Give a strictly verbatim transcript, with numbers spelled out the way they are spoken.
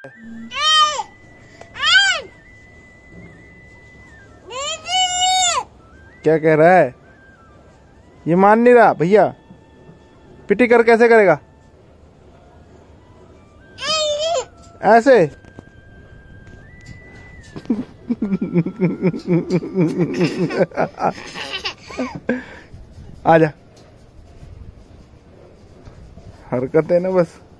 क्या कह रहा है? ये मान नहीं रहा भैया। पिटी कर कैसे करेगा? ऐसे। आजा। हरकत है ना बस।